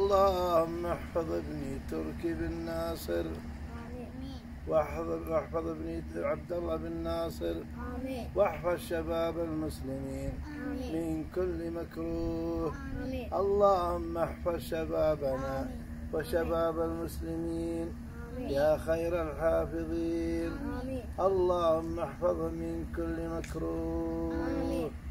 اللهم احفظ ابني تركي بن ناصر، واحفظ ابني عبد الله بن ناصر، واحفظ شباب المسلمين من كل مكروه. اللهم احفظ شبابنا وشباب المسلمين يا خير الحافظين. اللهم احفظهم من كل مكروه.